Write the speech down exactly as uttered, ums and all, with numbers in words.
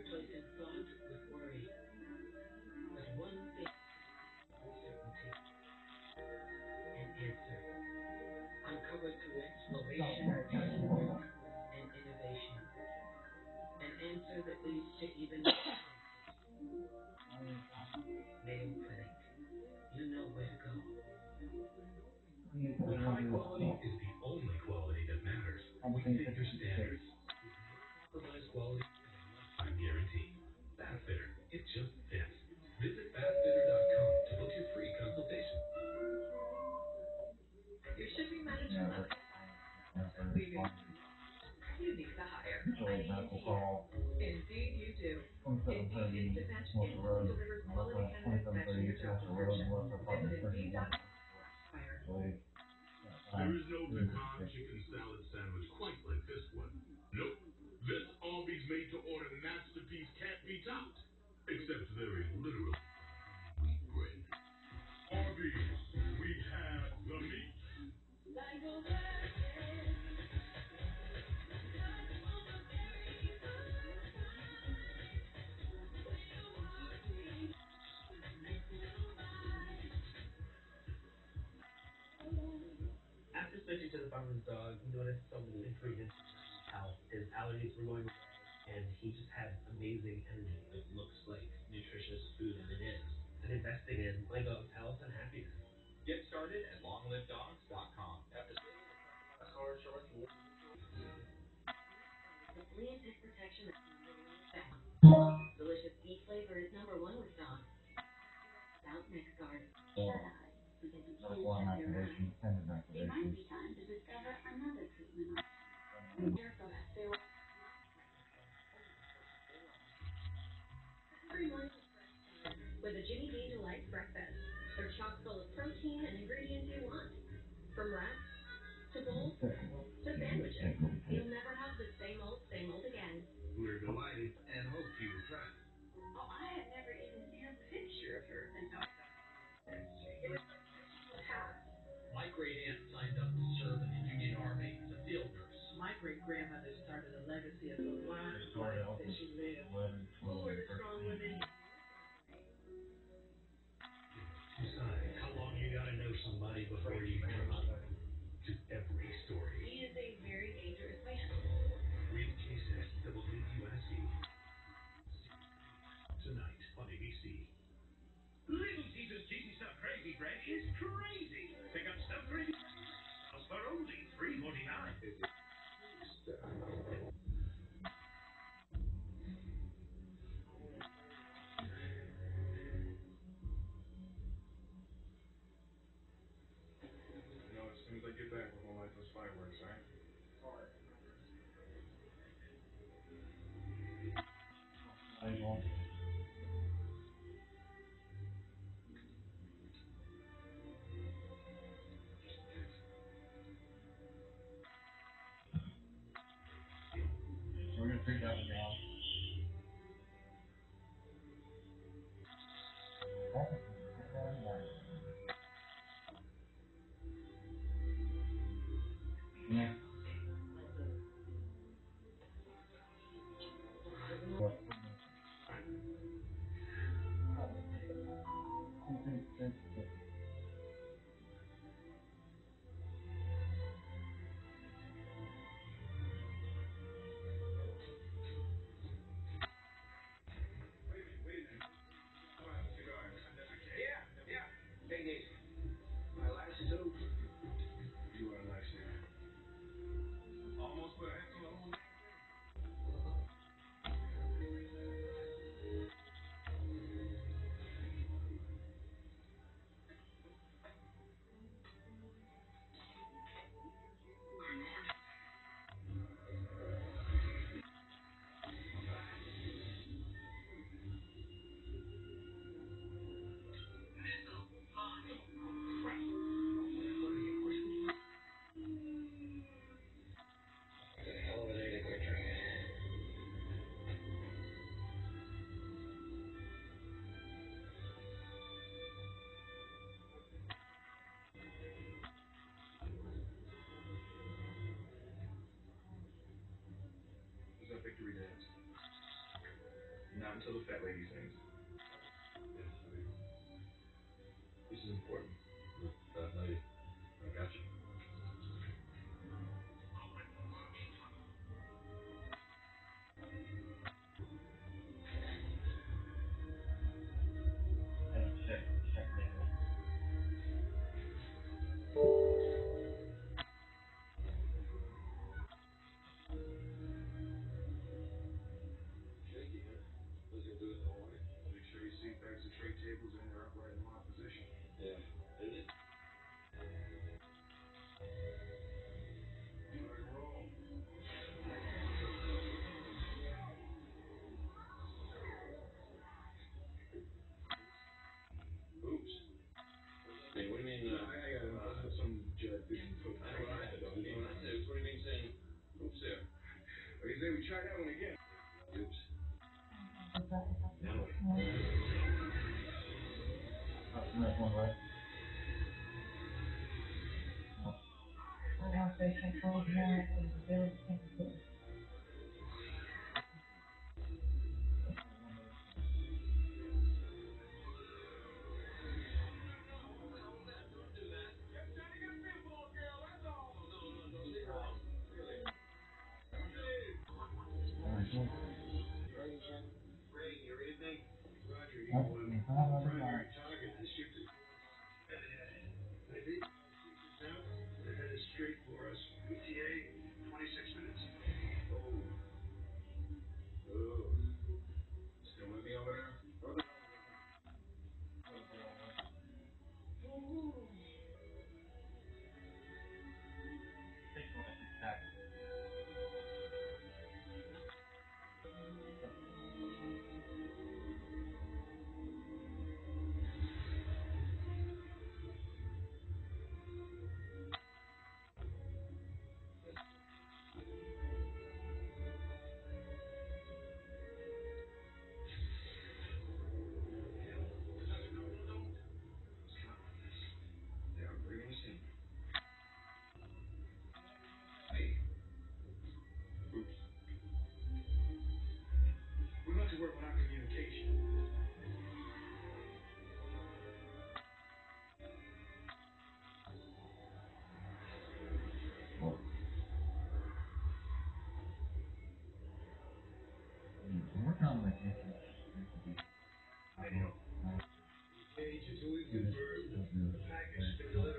replacing thought with worry. But one thing with certainty, an answer, uncovered through exploration and innovation. An answer that leads to even Mayo Clinic. You know where to go. High quality is the only quality that matters. We fit your standards. Compromise quality. I'm guaranteed. Bathfitter. It just fits. Visit bathfitter dot com to book your free consultation. Your shipping manager left leaving. You need to hire. I need to hire. Indeed you do. Indeed Dispatch instantly delivers quality candidates matching your job description. Visit Indeed dot com hire. There is no pecan chicken salad sandwich quite like this one. Nope. This Arby's made-to-order masterpiece can't be topped. Except very literally wheat bread. Arby's, we have the meat. After switching to the farmer's dog, he noticed so many improvements in health. His allergies were going away, and he just had amazing energy. It looks like nutritious food, and it is. And investing in my dog's health and happiness. Get started at long live dogs dot com. The flea and tick protection that's delicious beef flavor is number one with dogs. Without neck guard. Shut eye. Because you can't shut your eyes. It might be time to discover another treatment option. Careful, stay away. Every morning with a Jimmy Dean Delight breakfast. They're chock full of protein and ingredients you want. From wraps to bowls to sandwiches. You'll never have the same old, same old again. We're delighted and hope you will try. Oh, I had never even seen a picture of her until I got it was half. My great aunt signed up to serve in the Union Army as a field nurse. My great grandmother started a legacy of the lives that she lived. Who were the strong women? Decide how long you gotta know somebody before you trust them. To every story. He is a very dangerous man. Read cases that will leave you asking. Tonight on A B C. Little Caesar's Cheesy Stuffed Crazy Bread is crazy. Pick up stuffed crazy for only three forty-nine. You know, as soon as I get back, we're gonna light those fireworks, right? We're gonna figure that one out. Yeah. Victory dance. Not until the fat lady sings. Yeah, I mean, this is important. That lady. I got you. Hey, check, check later. Shaky, huh? What's he gonna do with the whole way? Make sure your seat backs and tray tables in their upright and locked position. Yeah. Is it? All right, roll. Oops. Hey, what do you mean, No, uh, I, I got it. Uh, some jet didn't hook I know right what I now, said. though. You know what I said? What do you mean saying, oops there? Like I say, we try that one again. Oops. Now Now what? That's the next one, right? I want to say control more and build capability. Alright, cool. Ray, you hear anything? Roger, That's Eagle the One. five hundred Primary dollars. target is shifted. I think now they're headed straight for us. E T A, twenty-six minutes. Oh. Oh. Still with me over there? They are bringing us in. Hey. Oops. We're about to work on our communication. We're kind of like this. I know. Hey, Julie, confirmed. The package been delivered.